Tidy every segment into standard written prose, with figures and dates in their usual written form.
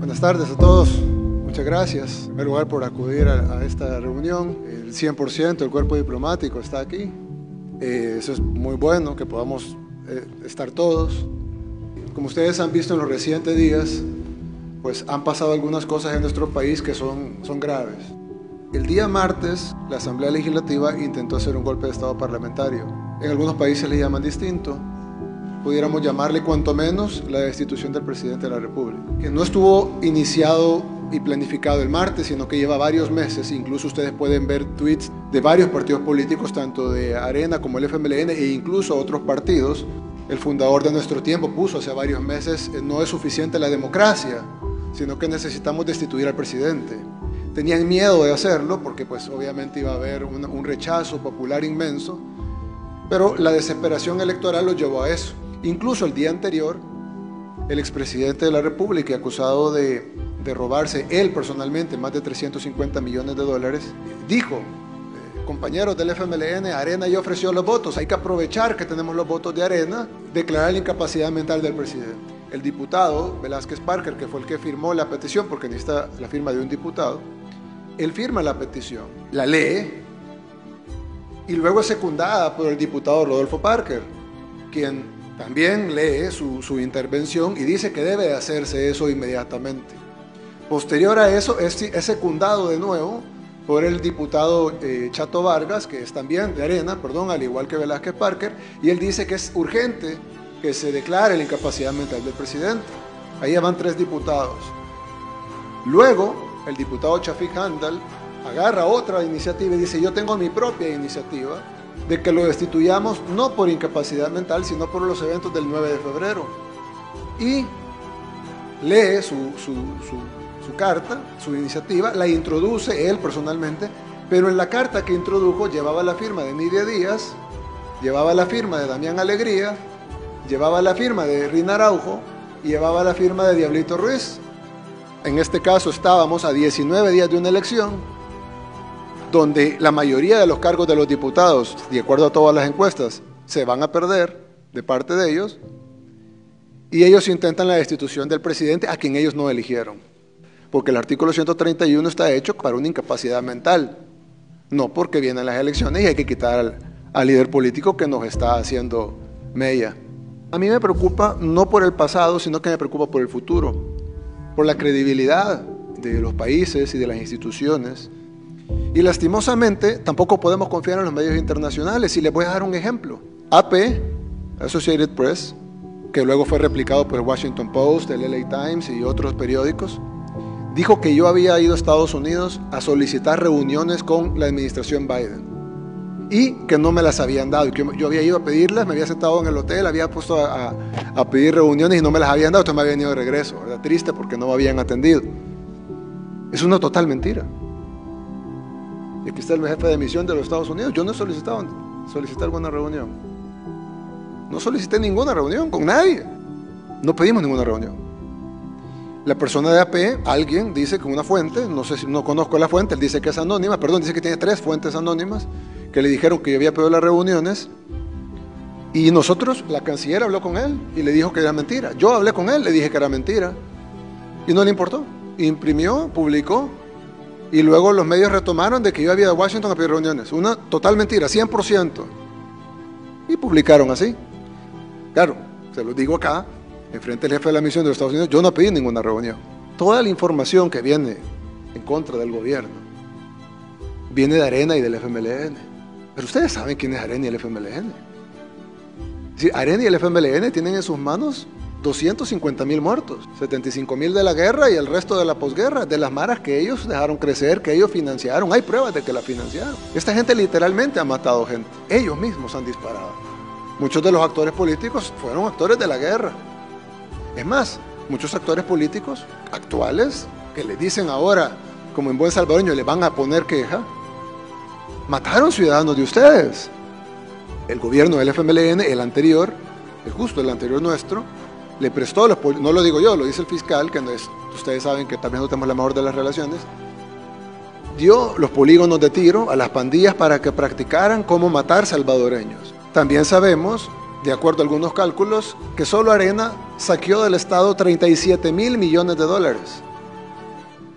Buenas tardes a todos. Muchas gracias, en primer lugar, por acudir a esta reunión. El 100% del cuerpo diplomático está aquí. Eso es muy bueno, que podamos estar todos. Como ustedes han visto en los recientes días, pues han pasado algunas cosas en nuestro país que son graves. El día martes, la Asamblea Legislativa intentó hacer un golpe de Estado parlamentario. En algunos países le llaman distinto. Pudiéramos llamarle cuanto menos la destitución del presidente de la República, que no estuvo iniciado y planificado el martes, sino que lleva varios meses. Incluso ustedes pueden ver tweets de varios partidos políticos, tanto de Arena como el FMLN e incluso otros partidos. El fundador de Nuestro Tiempo puso hace varios meses: no es suficiente la democracia, sino que necesitamos destituir al presidente. Tenían miedo de hacerlo porque pues obviamente iba a haber un rechazo popular inmenso, pero la desesperación electoral los llevó a eso. Incluso el día anterior, el expresidente de la República, acusado de robarse él personalmente más de 350 millones de dólares, dijo: compañeros del FMLN, Arena ya ofreció los votos, hay que aprovechar que tenemos los votos de Arena, declarar la incapacidad mental del presidente. El diputado Velázquez Parker, que fue el que firmó la petición, porque necesita la firma de un diputado, él firma la petición, la lee, y luego es secundada por el diputado Rodolfo Parker, quien también lee su intervención y dice que debe de hacerse eso inmediatamente. Posterior a eso es secundado de nuevo por el diputado Chato Vargas, que es también de Arena, al igual que Velázquez Parker, y él dice que es urgente que se declare la incapacidad mental del presidente. Ahí ya van 3 diputados. Luego, el diputado Chafik Handal agarra otra iniciativa y dice: yo tengo mi propia iniciativa de que lo destituyamos no por incapacidad mental, sino por los eventos del 9 de febrero. Y lee su carta, su iniciativa, la introduce él personalmente, pero en la carta que introdujo llevaba la firma de Nidia Díaz, llevaba la firma de Damián Alegría, llevaba la firma de Rina Araujo y llevaba la firma de Diablito Ruiz. En este caso estábamos a 19 días de una elección, donde la mayoría de los cargos de los diputados, de acuerdo a todas las encuestas, se van a perder de parte de ellos, y ellos intentan la destitución del presidente, a quien ellos no eligieron, porque el artículo 131 está hecho para una incapacidad mental, no porque vienen las elecciones y hay que quitar al líder político que nos está haciendo mella. A mí me preocupa no por el pasado, sino que me preocupa por el futuro, por la credibilidad de los países y de las instituciones. Y lastimosamente tampoco podemos confiar en los medios internacionales, y les voy a dar un ejemplo. AP, Associated Press, que luego fue replicado por el Washington Post, el LA Times y otros periódicos, dijo que yo había ido a Estados Unidos a solicitar reuniones con la administración Biden y que no me las habían dado, y que yo había ido a pedirlas, me había sentado en el hotel, había puesto a pedir reuniones y no me las habían dado, entonces me había venido de regreso, ¿verdad? Triste porque no me habían atendido. Es una total mentira. Y aquí está el jefe de misión de los Estados Unidos. Yo no solicité alguna reunión. No solicité ninguna reunión con nadie. No pedimos ninguna reunión. La persona de AP, alguien dice con una fuente, no sé si no conozco la fuente, él dice que es anónima, dice que tiene 3 fuentes anónimas que le dijeron que yo había pedido las reuniones, y nosotros, la canciller habló con él y le dijo que era mentira. Yo hablé con él, le dije que era mentira y no le importó. Imprimió, publicó, y luego los medios retomaron de que yo había ido a Washington a pedir reuniones. Una total mentira, 100%. Y publicaron así. Claro, se lo digo acá, enfrente del jefe de la misión de los Estados Unidos, yo no pedí ninguna reunión. Toda la información que viene en contra del gobierno viene de Arena y del FMLN. Pero ustedes saben quién es Arena y el FMLN. Sí, Arena y el FMLN tienen en sus manos 250.000 muertos, 75.000 de la guerra y el resto de la posguerra, de las maras que ellos dejaron crecer, que ellos financiaron. Hay pruebas de que la financiaron. Esta gente literalmente ha matado gente. Ellos mismos han disparado. Muchos de los actores políticos fueron actores de la guerra. Es más, muchos actores políticos actuales que le dicen ahora, como en buen salvadoreño, le van a poner queja, mataron ciudadanos de ustedes. El gobierno del FMLN, el anterior, el anterior nuestro, le prestó, no lo digo yo, lo dice el fiscal, que no es, ustedes saben que también no tenemos la mejor de las relaciones, dio los polígonos de tiro a las pandillas para que practicaran cómo matar salvadoreños. También sabemos, de acuerdo a algunos cálculos, que solo Arena saqueó del Estado 37.000 millones de dólares.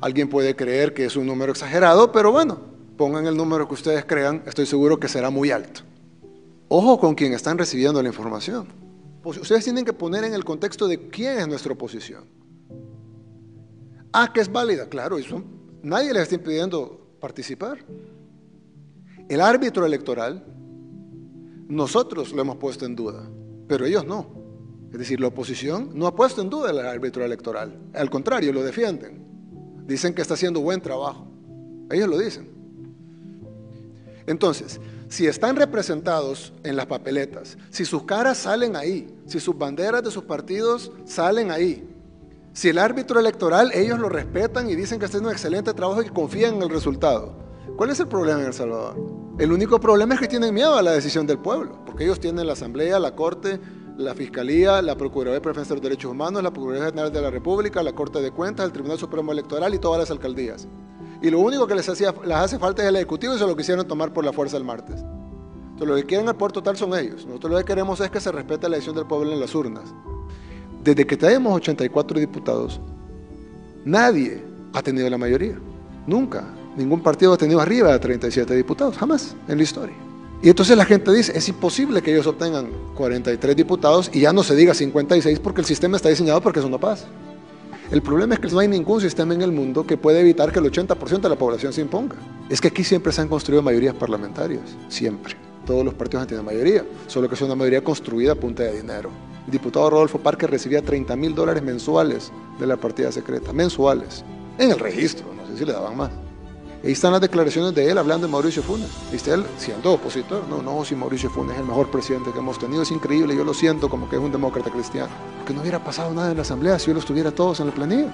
Alguien puede creer que es un número exagerado, pero bueno, pongan el número que ustedes crean, estoy seguro que será muy alto. Ojo con quien están recibiendo la información. Pues ustedes tienen que poner en el contexto de quién es nuestra oposición. Que es válida, claro, eso, nadie les está impidiendo participar. El árbitro electoral, nosotros lo hemos puesto en duda, pero ellos no. Es decir, la oposición no ha puesto en duda el árbitro electoral, al contrario, lo defienden. Dicen que está haciendo buen trabajo, ellos lo dicen. Entonces, si están representados en las papeletas, si sus caras salen ahí, si sus banderas de sus partidos salen ahí, si el árbitro electoral ellos lo respetan y dicen que está haciendo un excelente trabajo y que confían en el resultado, ¿cuál es el problema en El Salvador? El único problema es que tienen miedo a la decisión del pueblo, porque ellos tienen la Asamblea, la Corte, la Fiscalía, la Procuraduría de Defensa de los Derechos Humanos, la Procuraduría General de la República, la Corte de Cuentas, el Tribunal Supremo Electoral y todas las alcaldías. Y lo único que les hace falta es el Ejecutivo y se lo quisieron tomar por la fuerza el martes. Entonces, lo que quieren al poder total son ellos. Nosotros lo que queremos es que se respete la decisión del pueblo en las urnas. Desde que tenemos 84 diputados, nadie ha tenido la mayoría. Nunca. Ningún partido ha tenido arriba de 37 diputados, jamás en la historia. Y entonces la gente dice, es imposible que ellos obtengan 43 diputados y ya no se diga 56 porque el sistema está diseñado para que eso no pase. El problema es que no hay ningún sistema en el mundo que pueda evitar que el 80% de la población se imponga. Es que aquí siempre se han construido mayorías parlamentarias, siempre. Todos los partidos han tenido mayoría, solo que es una mayoría construida a punta de dinero. El diputado Rodolfo Parque recibía $30,000 mensuales de la partida secreta, mensuales, en el registro, no sé si le daban más. Ahí están las declaraciones de él hablando de Mauricio Funes. ¿Viste él siendo opositor? No, si Mauricio Funes es el mejor presidente que hemos tenido, es increíble, yo lo siento como que es un demócrata cristiano. Porque no hubiera pasado nada en la asamblea si yo los tuviera todos en la planilla.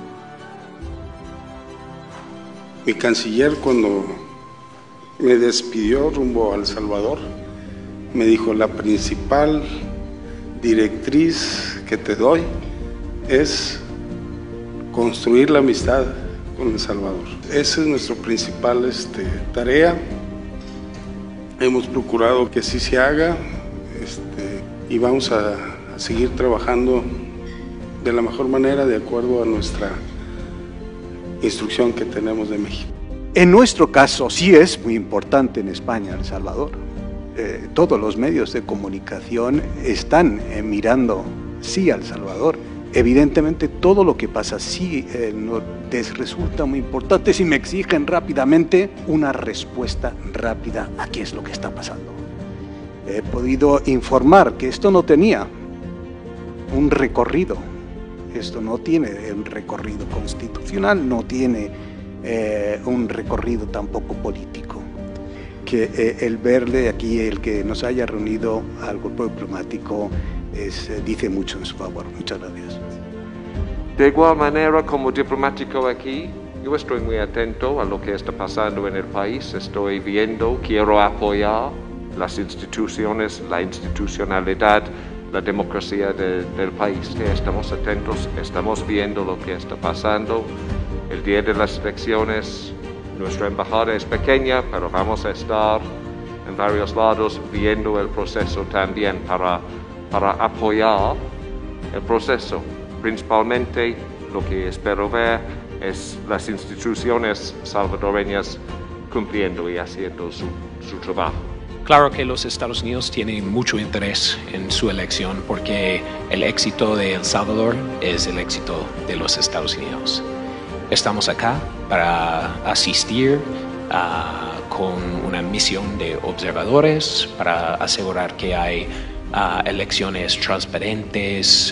Mi canciller, cuando me despidió rumbo a El Salvador, me dijo: la principal directriz que te doy es construir la amistad con El Salvador. Esa es nuestra principal tarea. Hemos procurado que así se haga y vamos a seguir trabajando de la mejor manera de acuerdo a nuestra instrucción que tenemos de México. En nuestro caso sí es muy importante en España, El Salvador. Todos los medios de comunicación están mirando sí a El Salvador. Evidentemente todo lo que pasa sí les resulta muy importante si me exigen rápidamente una respuesta rápida a qué es lo que está pasando. He podido informar que esto no tenía un recorrido, esto no tiene un recorrido constitucional, no tiene un recorrido tampoco político. Que el verle aquí, el que nos haya reunido al cuerpo diplomático, dice mucho en su favor. Muchas gracias. De igual manera, como diplomático aquí, yo estoy muy atento a lo que está pasando en el país. Estoy viendo, quiero apoyar las instituciones, la institucionalidad, la democracia del país. Estamos atentos, estamos viendo lo que está pasando. El día de las elecciones, nuestra embajada es pequeña, pero vamos a estar en varios lados viendo el proceso también para apoyar el proceso. Principalmente lo que espero ver es las instituciones salvadoreñas cumpliendo y haciendo su trabajo. Claro que los Estados Unidos tienen mucho interés en su elección porque el éxito de El Salvador es el éxito de los Estados Unidos. Estamos acá para asistir con una misión de observadores para asegurar que hay elecciones transparentes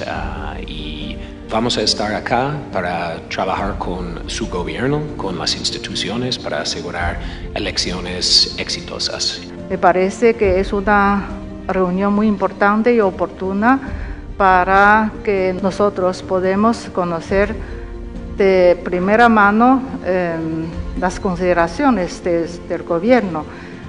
y vamos a estar acá para trabajar con su gobierno, con las instituciones, para asegurar elecciones exitosas. Me parece que es una reunión muy importante y oportuna para que nosotros podamos conocer de primera mano las consideraciones del gobierno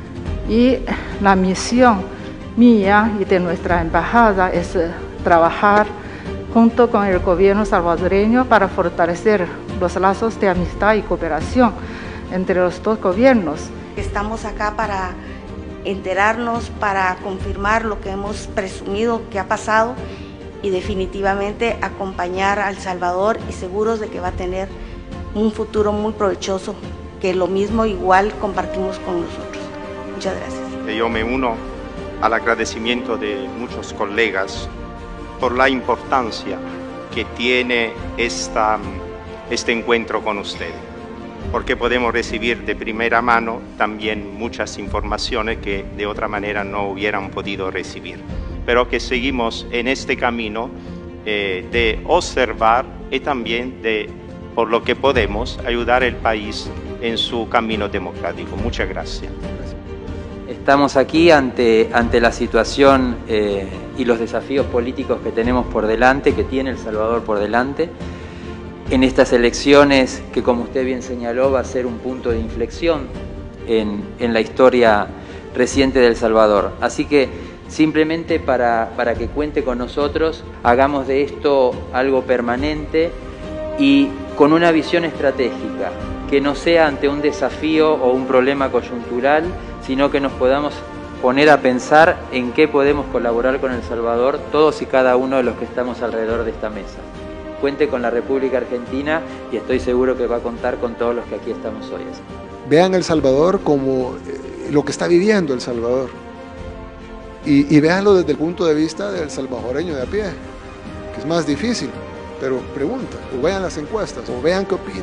y la misión mía y de nuestra embajada es trabajar junto con el gobierno salvadoreño para fortalecer los lazos de amistad y cooperación entre los dos gobiernos. Estamos acá para enterarnos, para confirmar lo que hemos presumido que ha pasado y definitivamente acompañar a El Salvador y seguros de que va a tener un futuro muy provechoso, que lo mismo igual compartimos con nosotros. Muchas gracias. Yo me uno al agradecimiento de muchos colegas por la importancia que tiene este encuentro con ustedes, porque podemos recibir de primera mano también muchas informaciones que de otra manera no hubieran podido recibir, pero que seguimos en este camino de observar y también de, por lo que podemos, ayudar al país en su camino democrático. Muchas gracias. Estamos aquí ante la situación y los desafíos políticos que tenemos por delante, que tiene El Salvador por delante, en estas elecciones que, como usted bien señaló, va a ser un punto de inflexión en la historia reciente de El Salvador. Así que simplemente para que cuente con nosotros, hagamos de esto algo permanente y con una visión estratégica, que no sea ante un desafío o un problema coyuntural, sino que nos podamos poner a pensar en qué podemos colaborar con El Salvador, todos y cada uno de los que estamos alrededor de esta mesa. Cuente con la República Argentina y estoy seguro que va a contar con todos los que aquí estamos hoy. Vean El Salvador como lo que está viviendo El Salvador y véanlo desde el punto de vista del salvadoreño de a pie, que es más difícil, pero pregunta, o vean las encuestas, o vean qué opinan,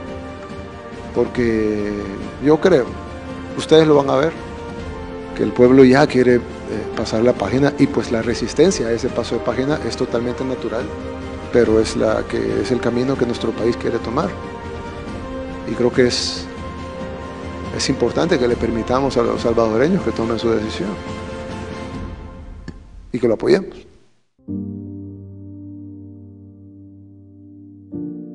porque yo creo, ustedes lo van a ver, que el pueblo ya quiere pasar la página y pues la resistencia a ese paso de página es totalmente natural, pero es el camino que nuestro país quiere tomar. Y creo que es importante que le permitamos a los salvadoreños que tomen su decisión y que lo apoyemos.